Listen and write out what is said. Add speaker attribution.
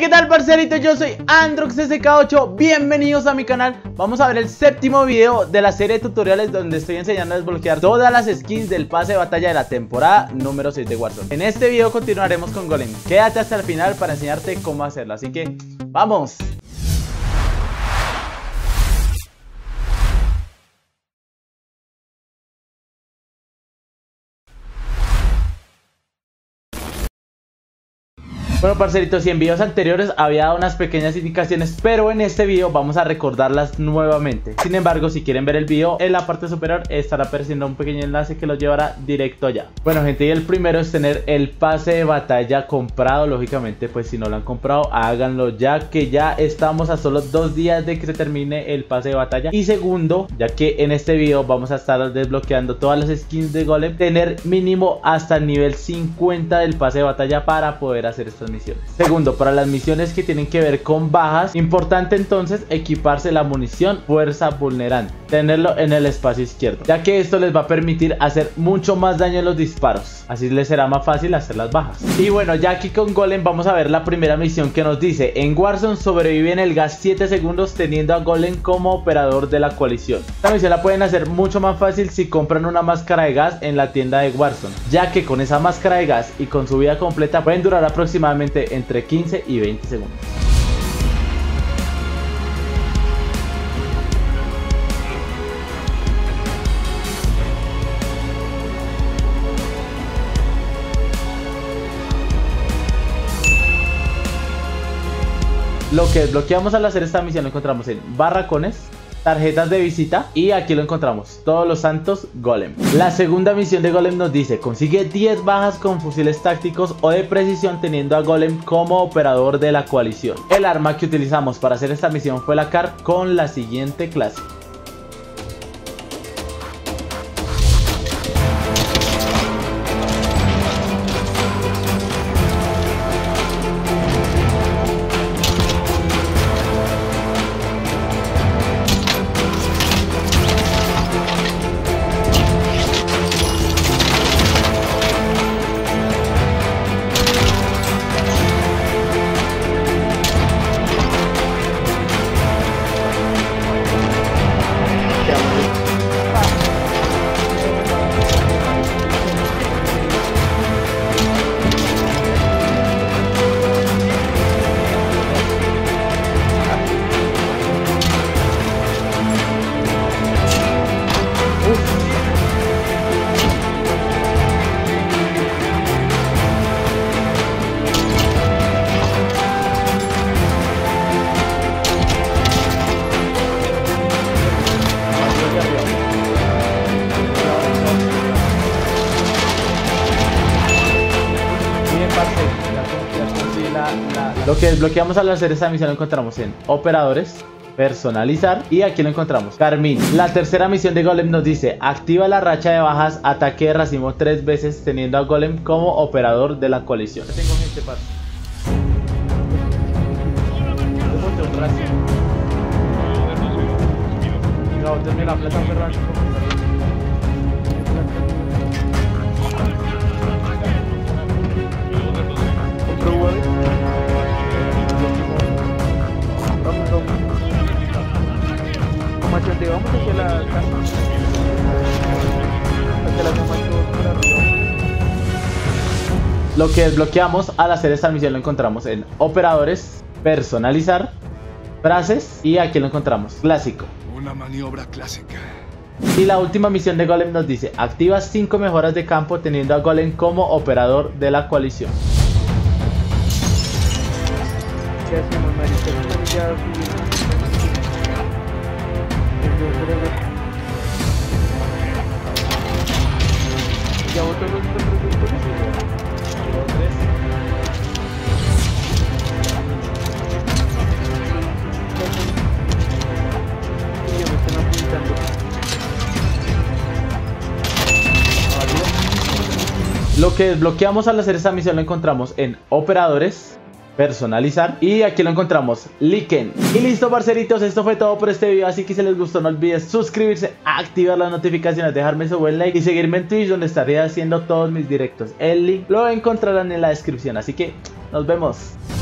Speaker 1: ¿qué tal, parceritos? Yo soy AndroxSK8, bienvenidos a mi canal. Vamos a ver el séptimo video de la serie de tutoriales donde estoy enseñando a desbloquear todas las skins del pase de batalla de la temporada número 6 de Warzone. En este video continuaremos con Golem. Quédate hasta el final para enseñarte cómo hacerlo, así que ¡vamos! Bueno, parceritos, y en videos anteriores había dado unas pequeñas indicaciones, pero en este video vamos a recordarlas nuevamente. Sin embargo, si quieren ver el video, en la parte superior estará apareciendo un pequeño enlace que los llevará directo allá. Bueno, gente, y el primero es tener el pase de batalla comprado. Lógicamente, pues si no lo han comprado, háganlo ya, que ya estamos a solo 2 días de que se termine el pase de batalla. Y segundo, ya que en este video vamos a estar desbloqueando todas las skins de Golem, tener mínimo hasta el nivel 50 del pase de batalla para poder hacer estas misiones. Segundo, para las misiones que tienen que ver con bajas, importante entonces equiparse la munición fuerza vulnerante, tenerlo en el espacio izquierdo, ya que esto les va a permitir hacer mucho más daño en los disparos, así les será más fácil hacer las bajas. Y bueno, ya aquí con Golem vamos a ver la primera misión, que nos dice: en Warzone sobrevive en el gas 7 segundos teniendo a Golem como operador de la coalición. Esta misión la pueden hacer mucho más fácil si compran una máscara de gas en la tienda de Warzone, ya que con esa máscara de gas y con su vida completa pueden durar aproximadamente entre 15 y 20 segundos. Lo que desbloqueamos al hacer esta misión lo encontramos en barracones, tarjetas de visita, y aquí lo encontramos: todos los santos Golem. La segunda misión de Golem nos dice: consigue 10 bajas con fusiles tácticos o de precisión teniendo a Golem como operador de la coalición. El arma que utilizamos para hacer esta misión fue la CAR con la siguiente clase. Lo que desbloqueamos al hacer esta misión lo encontramos en operadores, personalizar, y aquí lo encontramos Carmín. La tercera misión de Golem nos dice: activa la racha de bajas, ataque de racimo 3 veces teniendo a Golem como operador de la coalición. Tengo gente, parce. La plata vamos hacia la casa, hacia la cama. Lo que desbloqueamos al hacer esta misión lo encontramos en operadores, personalizar, frases, y aquí lo encontramos clásico,
Speaker 2: una maniobra clásica.
Speaker 1: Y la última misión de Golem nos dice: activa 5 mejoras de campo teniendo a Golem como operador de la coalición. ¿Qué hacemos, marica? Ya botó los otros. Ya me están apuntando. Lo que desbloqueamos al hacer esta misión lo encontramos en operadores, personalizar, y aquí lo encontramos, Liken. Y listo, parceritos, esto fue todo por este video. Así que si les gustó, no olvides suscribirse, activar las notificaciones, dejarme su buen like y seguirme en Twitch, donde estaré haciendo todos mis directos. El link lo encontrarán en la descripción. Así que nos vemos.